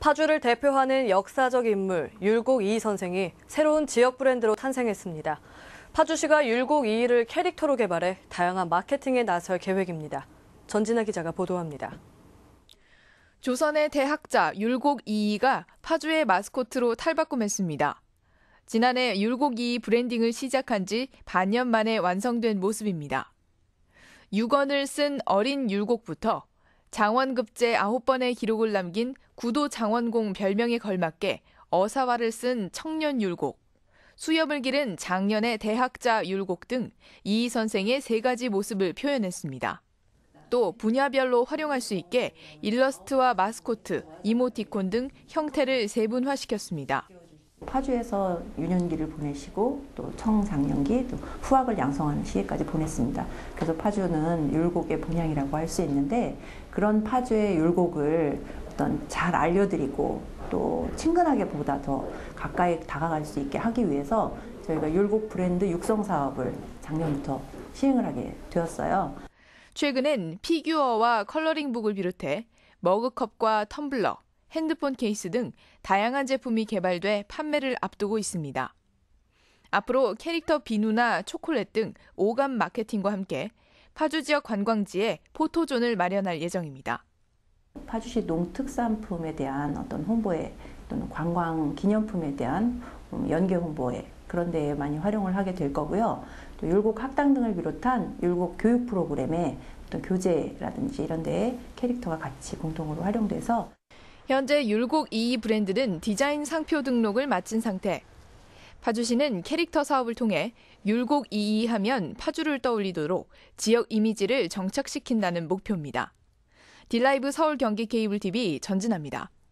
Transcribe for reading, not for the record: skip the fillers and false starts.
파주를 대표하는 역사적 인물 율곡 이희 선생이 새로운 지역 브랜드로 탄생했습니다. 파주시가 율곡 이희를 캐릭터로 개발해 다양한 마케팅에 나설 계획입니다. 전진아 기자가 보도합니다. 조선의 대학자 율곡 이희가 파주의 마스코트로 탈바꿈했습니다. 지난해 율곡 이희 브랜딩을 시작한 지 반년 만에 완성된 모습입니다. 6원을 쓴 어린 율곡부터 장원급제 9번의 기록을 남긴 구도 장원공 별명에 걸맞게 어사화를 쓴 청년 율곡, 수염을 기른 장년의 대학자 율곡 등 이희 선생의 3가지 모습을 표현했습니다. 또 분야별로 활용할 수 있게 일러스트와 마스코트, 이모티콘 등 형태를 세분화시켰습니다. 파주에서 유년기를 보내시고 또 청장년기, 또 후학을 양성하는 시기까지 보냈습니다. 그래서 파주는 율곡의 본향이라고 할 수 있는데 그런 파주의 율곡을 잘 알려드리고 또 친근하게 보다 더 가까이 다가갈 수 있게 하기 위해서 저희가 율곡 브랜드 육성 사업을 작년부터 시행을 하게 되었어요. 최근엔 피규어와 컬러링북을 비롯해 머그컵과 텀블러, 핸드폰 케이스 등 다양한 제품이 개발돼 판매를 앞두고 있습니다. 앞으로 캐릭터 비누나 초콜릿 등 오감 마케팅과 함께 파주 지역 관광지에 포토존을 마련할 예정입니다. 파주시 농특산품에 대한 어떤 홍보에 또는 관광 기념품에 대한 연계 홍보에 그런 데에 많이 활용을 하게 될 거고요. 또 율곡 학당 등을 비롯한 율곡 교육 프로그램에 어떤 교재라든지 이런 데에 캐릭터가 같이 공동으로 활용돼서 현재 율곡 이희 브랜드는 디자인 상표 등록을 마친 상태. 파주시는 캐릭터 사업을 통해 율곡 이희 하면 파주를 떠올리도록 지역 이미지를 정착시킨다는 목표입니다. 딜라이브 서울 경기 케이블 TV 전진아입니다.